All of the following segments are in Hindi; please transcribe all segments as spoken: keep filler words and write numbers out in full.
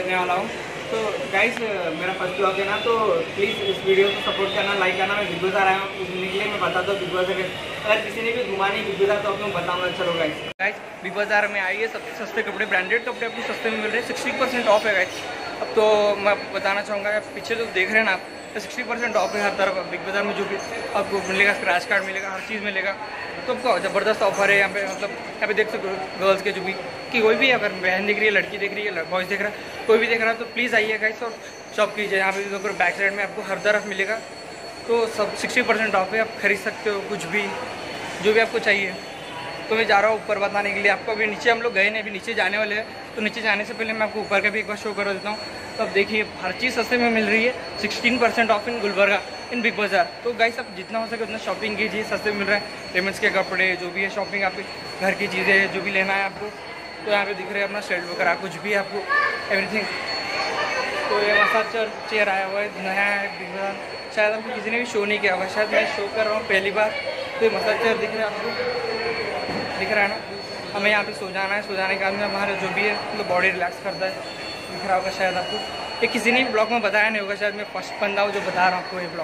करने वाला हूँ। तो गाइस मेरा फर्स्ट ब्लॉग है ना, तो प्लीज़ इस वीडियो को सपोर्ट करना, लाइक करना। मैं बिग बाज़ार आया हूँ घूमने के लिए, मैं बताता हूँ बिग बाज़ार अगर किसी ने भी घुमा नहीं बिग बाज़ार तो आपको बताऊँगा। चलो गाइस गाइस बिग बाज़ार में आइए, सबसे सस्ते कपड़े, ब्रांडेड कपड़े आपको सस्ते में मिल रहे हैं, सिक्सटी परसेंट ऑफ है गाइस। अब तो मैं बताना चाहूँगा पीछे जो देख रहे हैं ना आप, तो सिक्सटी परसेंट ऑफ है हर तरफ बिग बाज़ार में। जो भी आपको मिलेगा, स्क्रैच कार्ड मिलेगा, हर चीज़ मिलेगा। तो आपको ज़बरदस्त ऑफर है यहाँ पे। मतलब यहाँ पे देख सकते हो गर्ल्स के जो भी कि कोई भी अगर बहन दिख रही है, लड़की दिख रही है, बॉयज़ दिख रहा है, कोई भी दिख रहा है, तो प्लीज़ आइए गाइस और शॉप कीजिए। यहाँ पे अगर बैक साइड में आपको हर तरफ मिलेगा, तो सब सिक्सटी परसेंट ऑफ है। आप खरीद सकते हो कुछ भी, जो भी आपको चाहिए। तो मैं जा रहा हूँ ऊपर बताने के लिए आपको। अभी नीचे हम लोग गए नहीं, अभी नीचे जाने वाले हैं। तो नीचे जाने से पहले मैं आपको ऊपर का भी एक बार शो कर देता हूँ। तो अब देखिए हर चीज़ सस्ते में मिल रही है, sixteen percent off in Gulbarga in Big Bazaar. तो गाइस आप जितना हो सके उतना शॉपिंग कीजिए, सस्ते मिल रहा है। रेमंड्स के कपड़े, जो भी है शॉपिंग, आपके घर की चीज़ें जो भी लेना है आपको, तो यहाँ पे दिख रहे हैं अपना शर्ट वगैरह कुछ भी आपको, एवरीथिंग। तो ये मसाज चेयर आया हुआ है, नया है बिग बाज़ार, शायद आपको किसी ने भी शो नहीं किया होगा, शायद मैं शो कर रहा हूँ पहली बार। तो ये मसाज चेयर दिख रहा है आपको, दिख रहा है ना। हमें यहाँ पे सो जाना है, सो जाने के बाद में हमारा जो भी है मतलब बॉडी रिलैक्स करता है, दिख रहा होगा शायद आपको। ये किसी ने भी ब्लॉग में बताया नहीं होगा, शायद मैं फर्स्ट बंदा हूँ जो बता रहा हूँ आपको ये ब्लॉग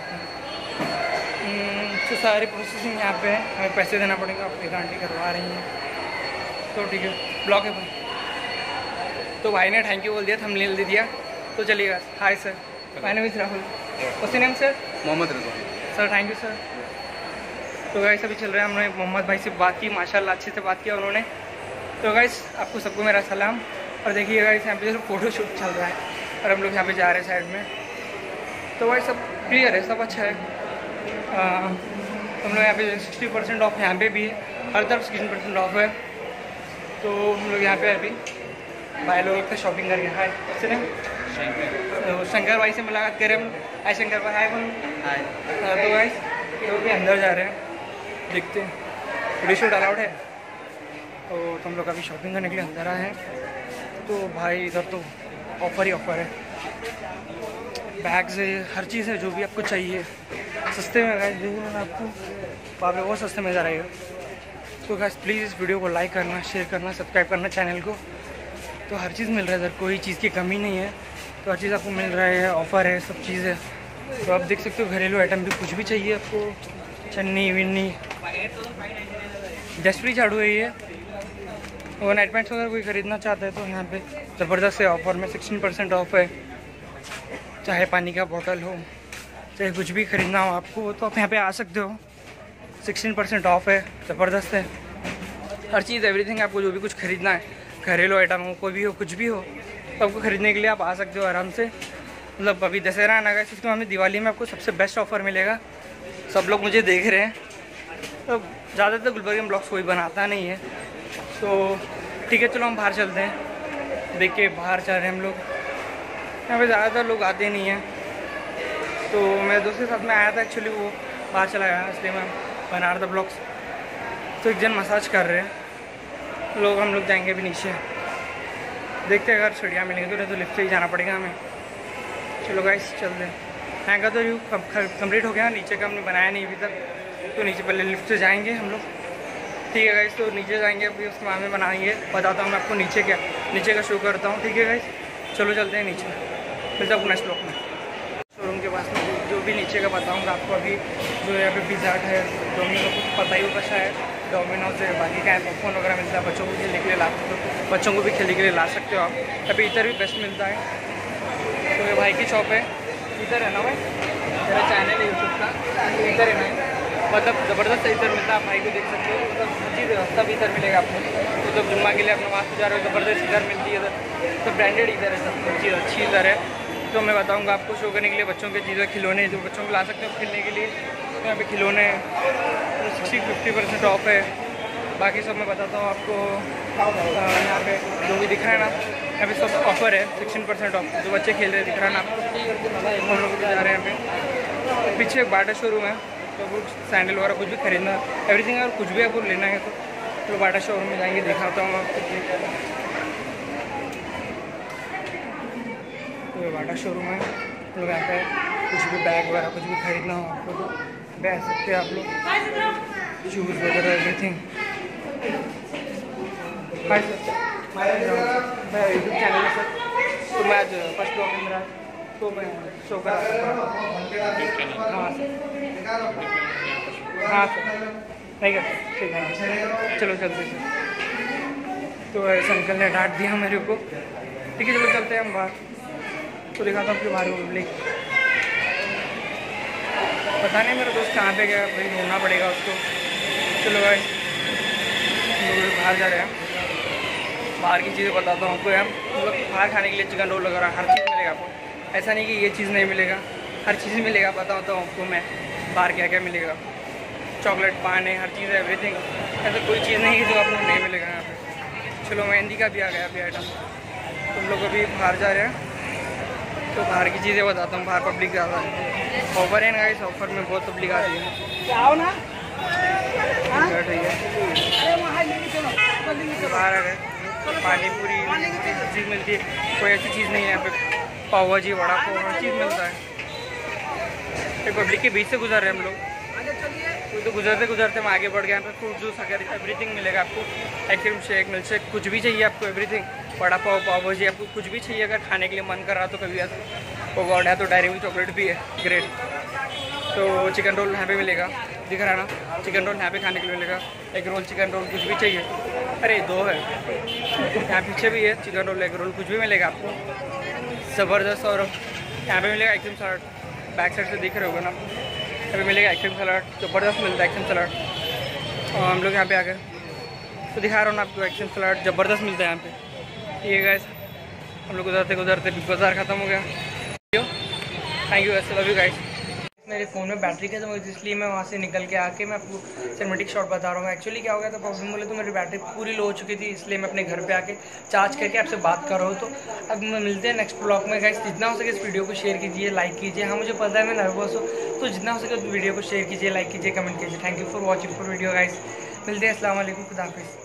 में। तो सारी प्रोसेसिंग यहाँ पे है, हमें पैसे देना पड़ेगा, आप एक आंटी करवा रही हैं, तो ठीक है। ब्लॉग है भाई, तो भाई ने थैंक यू बोल दिया, थंबनेल दे दिया। तो चलिएगा। Hi sir, my name is Rahul. What's your name sir? Mohammad Raza sir. Thank you sir. तो गाइस अभी चल रहा है, हमने मोहम्मद भाई से बात की, माशाल्लाह अच्छे से बात किया उन्होंने। तो गाइस आपको सबको मेरा सलाम। और देखिए गाइस यहाँ पे सिर्फ फ़ोटो शूट चल रहा है और हम लोग यहाँ पे जा रहे हैं साइड में। तो भाई सब क्लियर है, सब अच्छा है। आ, हम लोग यहाँ पे सिक्सटी परसेंट ऑफ यहाँ पे भी है, हर तरफ सिक्सटी परसेंट ऑफ है। तो हम लोग यहाँ पे अभी भाई लोग का शॉपिंग करके। हाय सिर्फ तो शंकर भाई से मुलाकात करें हम। हाय शंकर भाई। हाय बोलो। हाय। तो गाइस ये भी अंदर जा रहे हैं, देखते हैं, वीडियो शूट अलाउड है। तो तुम लोग अभी शॉपिंग करने के लिए अंदर आए हैं। तो भाई इधर तो ऑफ़र ही ऑफ़र है, बैग्स है, हर चीज़ है, जो भी आपको चाहिए सस्ते में। गाइस देखिए मैंने आपको वहाँ पे बहुत सस्ते में नज़र आएगा। तो गाइस प्लीज़ इस वीडियो को लाइक करना, शेयर करना, सब्सक्राइब करना चैनल को। तो हर चीज़ मिल रहा है इधर, कोई चीज़ की कमी नहीं है। तो हर चीज़ आपको मिल रहा है, ऑफ़र है, सब चीज़ है। तो आप देख सकते हो घरेलू आइटम भी कुछ भी चाहिए आपको, चन्नी विन्नी, डस्ट फ्री झाड़ू है ये। और नाइट पैंट्स अगर कोई ख़रीदना चाहता है तो यहाँ पे ज़बरदस्त है, ऑफ़र में सिक्सटीन परसेंट ऑफ है। चाहे पानी का बोतल हो, चाहे कुछ भी ख़रीदना हो आपको, तो आप यहाँ पे आ सकते हो, सिक्सटीन परसेंट ऑफ है, ज़बरदस्त है। हर चीज़ एवरीथिंग, आपको जो भी कुछ ख़रीदना है, घरेलू आइटम हो, कोई भी हो, कुछ भी हो, तो आपको ख़रीदने के लिए आप आ सकते हो आराम से। मतलब अभी दशहरा आना गाइस, इसके हमें दिवाली में आपको सबसे बेस्ट ऑफ़र मिलेगा। सब लोग मुझे देख रहे हैं, तो ज़्यादातर गुलबर्गा में ब्लॉग्स कोई बनाता नहीं है। तो ठीक है चलो हम बाहर चलते हैं। देखिए बाहर चल रहे हैं हम लोग, यहाँ पे ज़्यादातर लोग आते नहीं हैं। तो मेरे दोस्त के साथ में आया था एक्चुअली, वो बाहर चला गया, इसलिए मैं बना रहा था ब्लॉग्स। तो एक जन मसाज कर रहे हैं लोग, हम लोग जाएंगे अभी नीचे, देखते हैं अगर सीढ़ियाँ मिलेंगी तो नहीं तो लिफ्ट से ही जाना पड़ेगा हमें। चलो गाइस चलते हैं। यहाँ का तो व्यू कंप्लीट हो गया, नीचे का हमने बनाया नहीं अभी तक। तो नीचे पहले लिफ्ट से जाएंगे हम लोग, ठीक है गाइस। तो नीचे जाएंगे, अभी उसके बाद में बनाएंगे, बताता हूँ मैं आपको नीचे क्या, नीचे का शो करता हूँ, ठीक है गाइस। चलो चलते हैं नीचे, फिर तक नेक्स्ट ब्लॉक में। शोरूम के पास में जो भी नीचे का बताऊँगा आपको। अभी जो यहाँ पे पिज़्ज़ा हट है, डोमिनोज को पता ही होगा शायद, डोमिनोज है, बाकी का है, पॉपकॉर्न वगैरह मिलता है, बच्चों को खेलने के लिए ला सकते हो, बच्चों को भी खेलने के लिए ला सकते हो आप। अभी इधर भी बेस्ट मिलता है। तो ये भाई की शॉप है, इधर है ना भाई, मेरा चैनल है यूट्यूब का, इधर है ना, मतलब ज़बरदस्त इधर मिलता है, आप भाई को देख सकते हो। मतलब चीज़ व्यवस्था भी इधर मिलेगा आपको। तो जब जुम्मा के लिए आप नमाज़ को जा रहे हो, ज़बरदस्त इधर मिलती है इधर, तो ब्रांडेड इधर है, सब चीज़ अच्छी इधर है। तो मैं बताऊंगा आपको शो करने के लिए बच्चों के चीज़ें, खिलौने जो बच्चों को ला सकते हो खेलने के लिए। तो यहाँ पे खिलौने सिक्सटी फिफ्टी परसेंट ऑफ है। बाकी सब मैं बताता हूँ आपको। यहाँ पे जो भी दिख रहा है ना, यहाँ पे सब ऑफ़र है, सिक्सटीन परसेंट ऑफ। जो बच्चे खेल रहे हैं दिख रहा है ना आपको, हम लोग जा रहे हैं यहाँ पे। पीछे एक बाटा शोरूम है, तो वो सैंडल वगैरह कुछ भी खरीदना, एवरीथिंग, अगर कुछ भी आपको लेना है तो तो बाटा शोरूम में जाएंगे, दिखाता हूँ आपको। तो ये बाटा शोरूम है, लोग यहाँ पे कुछ भी बैग वगैरह कुछ भी खरीदना हो आपको तो बैठ सकते हैं आप लोग, शूज़ वगैरह एवरीथिंग। हाय सर, मेरा यूट्यूब चैनल है सर, तो मैं आज फर्स्ट ब्लॉक में मेरा तो मैं शो करा हाँ सर हाँ सर नहीं कर ठीक है चलो चलते सर। तो ऐसे अंकल ने डांट दिया मेरे को, ठीक है चलो चलते हैं हम बाहर। तो दिखाता हूँ कि बाहर को पब्लिक पता नहीं मेरा दोस्त कहाँ पे गया, भाई ढूंढना पड़ेगा उसको। चलो भाई हम लोग बाहर जा रहे हैं। बाहर की चीज़ें बताता हूँ आपको। यार मतलब बाहर खाने के लिए चिकन रोल वगैरह हर चीज़ मिलेगा आपको, ऐसा नहीं कि ये चीज़ नहीं मिलेगा, हर चीज़ मिलेगा। बताता हूँ आपको मैं बाहर क्या क्या मिलेगा। चॉकलेट पान है, हर चीज़ है, एवरीथिंग। ऐसा कोई चीज़ नहीं है जो आपको नहीं मिलेगा यहाँ पे। चलो मेहंदी का भी आ गया अभी आइटम। तुम लोग अभी बाहर जा रहे हैं तो बाहर की चीज़ें बताता हूँ। बाहर पब्लिक ज़्यादा है, ऑफर है ना गाइस, ऑफर में बहुत पब्लिक आ रही है। आओ ना ठीक है बाहर आ गए। पानी पूरी हर चीज़ मिलती है, कोई ऐसी चीज़ नहीं है यहाँ पे। पाव भाजी वड़ा पाव हर चीज़ मिलता है। फिर पब्लिक के बीच से गुजर रहे हैं हम लोग, तो गुजरते गुजरते हम आगे बढ़ गए। यहाँ पे फ्रूट जूस अगर एवरीथिंग मिलेगा आपको। आइसक्रीम शेक मिल्क शेक कुछ भी चाहिए आपको, एवरीथिंग। वड़ा पाव पाव भाजी आपको कुछ भी चाहिए अगर खाने के लिए मन कर रहा तो कभी ऐसा वो गॉड है। तो डायरी मिल्क चॉकलेट भी है, ग्रेट। तो चिकन रोल यहाँ पे मिलेगा, दिख रहा है ना, चिकन रोल यहाँ पे खाने के लिए मिलेगा। एग रोल चिकन रोल कुछ भी चाहिए, अरे दो है यहाँ पीछे भी है। चिकन रोल एग रोल कुछ भी मिलेगा आपको, ज़बरदस्त। और यहाँ पे मिलेगा आइसक्रीम सलाद, बैक साइड से दिख रहे होगा ना, यहाँ पे मिलेगा आइसक्रीम सलाद, ज़बरदस्त मिलता है आइसक्रीम सलाद। और हम लोग यहाँ पे आ गए तो दिखा रहा हूँ ना आपको, आइसक्रीम सलाद ज़बरदस्त मिलता है यहाँ पे। ये गाइस हम लोग गुजरते गुजरते बिग बाज़ार ख़त्म हो गया। Thank you guys, love you guys. मेरे फ़ोन में बैटरी खत्म हो गई, इसलिए मैं वहाँ से निकल के आके मैं आपको सिनेमैटिक शॉट बता रहा हूँ। एक्चुअली क्या हो गया था प्रॉब्लम, बोले तो मेरी बैटरी पूरी लो हो चुकी थी, इसलिए मैं अपने घर पे आके चार्ज करके आपसे बात कर रहा हूँ। तो अब मिलते हैं नेक्स्ट ब्लॉग में गाइस। जितना हो सके इस वीडियो को शेयर कीजिए, लाइक कीजिए। हाँ मुझे पता है मैं नर्वस हूँ, तो जितना हो सके वीडियो को शेयर कीजिए, लाइक कीजिए, कमेंट कीजिए। Thank you for watching for video guys. मिलते हैं, अस्सलाम वालेकुम, खुदा हाफिज़।